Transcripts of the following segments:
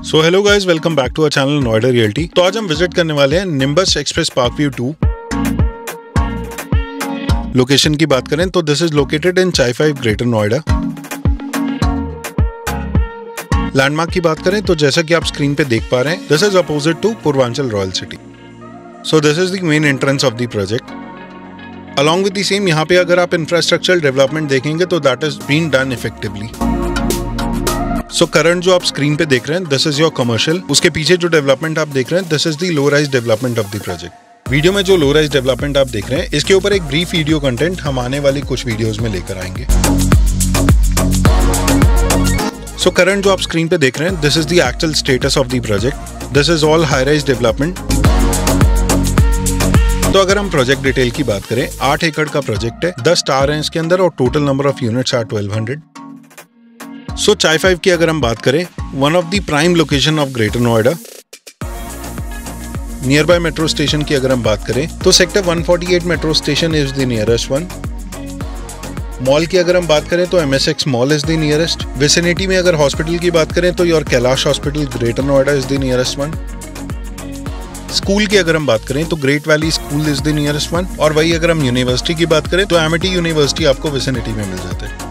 So hello guys, welcome back to our channel Noida realty. तो आज हम विजिट करने वाले हैं निम्बस एक्सप्रेस पार्कव्यू 2। लोकेशन की बात करें तो दिस इज लोकेटेड इन चाई 5 ग्रेटर नोएडा। लैंडमार्क की बात करें तो जैसा कि आप स्क्रीन पे देख पा रहे हैं, this is opposite to Purvanchal royal city. So this is the main entrance of the project. Along with the same यहाँ पे अगर आप इंफ्रास्ट्रक्चरल डेवलपमेंट देखेंगे तो that is been done effectively. So current जो आप स्क्रीन पे देख रहे हैं, दिस इज योर कमर्शियल। उसके पीछे जो डेवलपमेंट आप देख रहे हैं, this is the low rise development of the project. Video में जो लो राइज डेवलपमेंट आप देख रहे हैं, इसके ऊपर एक ब्रीफ वीडियो कंटेंट हम आने वाली कुछ वीडियोस में लेकर आएंगे। सो करंट जो आप स्क्रीन पे देख रहे हैं, this is the actual status of the project. This is all high rise development. तो अगर हम प्रोजेक्ट डिटेल की बात करें, 8 एकड़ का प्रोजेक्ट है, 10 टावर हैं इसके अंदर और total number of units are 1200। So Chi 5 की अगर हम बात करें, one of the prime location of Greater Noida. Nearby metro station की अगर हम बात करें तो sector 148 metro station is the nearest one. Mall की अगर हम बात करें तो MSX mall is the nearest. Vicinity में अगर हॉस्पिटल की बात करें तो your Kailash hospital Greater Noida is the nearest one. School की अगर हम बात करें तो Great Valley School is the nearest one. और वही अगर हम यूनिवर्सिटी की बात करें तो एमिटी यूनिवर्सिटी आपको विसिनिटी में मिल जाता है।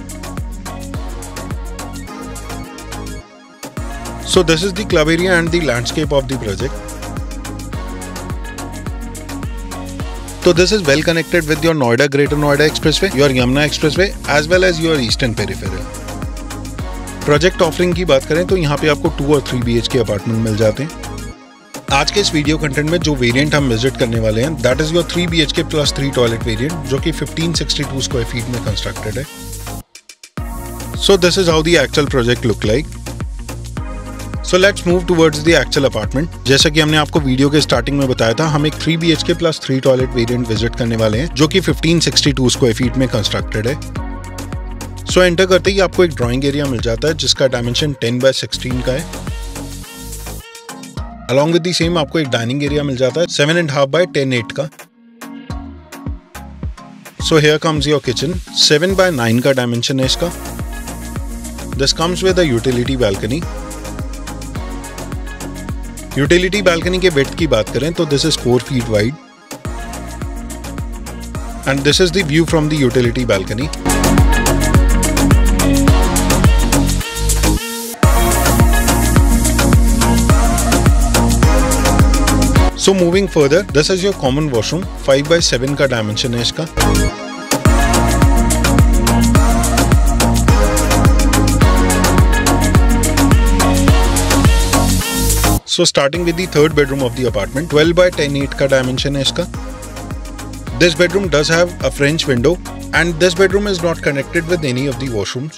So this is the club area and the landscape of the project. So this is well connected with your Noida Greater Noida Expressway, your Yamuna Expressway, as well as your Eastern Peripheral. Project offering की बात करें तो यहाँ पे आपको 2 और 3 BHK apartment मिल जाते हैं। आज के इस वीडियो कंटेंट में जो वेरिएंट हम विजिट करने वाले हैं, that is your 3 BHK plus 3 toilet variant, जो कि 1562 स्क्वायर फीट में कंस्ट्रक्टेड है। So this is how the actual project look like. So let's move towards the actual apartment। जैसा कि हमने आपको वीडियो के स्टार्टिंग में बताया था, हम एक 3 BHK plus 3 toilet variant visit करने वाले हैं, जो कि 1562 स्क्वायर फीट में कंस्ट्रक्टेड है। सो एंटर करते ही आपको एक ड्राइंग एरिया मिल जाता है, जिसका डायमेंशन 10x16 का है। अलॉन्ग विद द सेम आपको एक डाइनिंग एरिया मिल जाता है 7.5x10.8 का। So here comes your kitchen, 7x9 का डायमेंशन है इसका। This comes with a utility balcony. Utility balcony के विड्थ की बात करें तो this is 4 feet wide and this is the view from the utility balcony. So moving further, this is your common washroom, 5x7 का dimension है इसका। So starting with the third bedroom of the apartment, 12x10.8 का dimension है इसका। This bedroom does have a French window and this bedroom is not connected with any of the washrooms.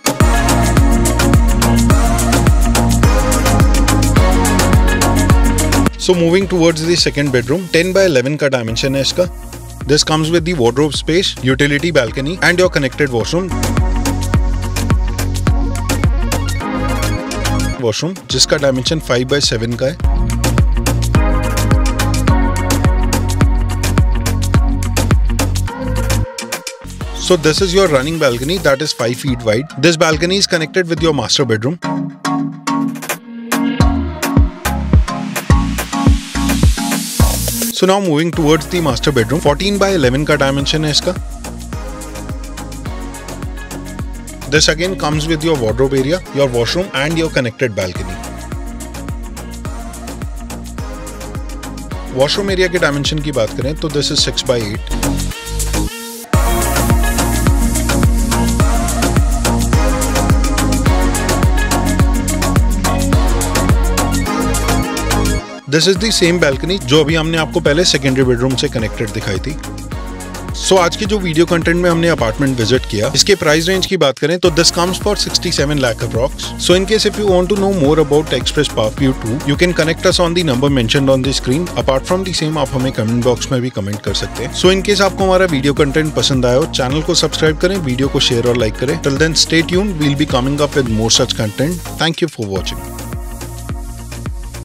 So moving towards the second bedroom, 10x11 का dimension है इसका। This comes with the wardrobe space, utility balcony and your connected washroom. Washroom जिसका dimension 5x7 का है। So this is your running balcony that is 5 feet wide. This balcony is connected with your master bedroom. So now moving towards the master bedroom, 14x11 का dimension है इसका। This again comes with your wardrobe area, your washroom and your connected balcony. Washroom area के dimension की बात करें तो this is 6x8. This is the same balcony जो अभी हमने आपको पहले सेकेंडरी बेडरूम से कनेक्टेड दिखाई थी। सो आज की जो वीडियो कंटेंट में हमने अपार्टमेंट विजिट किया, इसके प्राइस रेंज की बात करें तो this comes for 67 lakh approx. So in case if you want to know more about Express Parkview 2, you can connect us on the number mentioned on the screen. Apart from the same आप हमें comment box में भी comment कर सकते हैं। सो in case आपको हमारा video content पसंद आया हो, चैनल को सब्सक्राइब करें, वीडियो को शेयर और लाइक करें। Till then stay tuned, we will be coming up with more such content. Thank you for watching.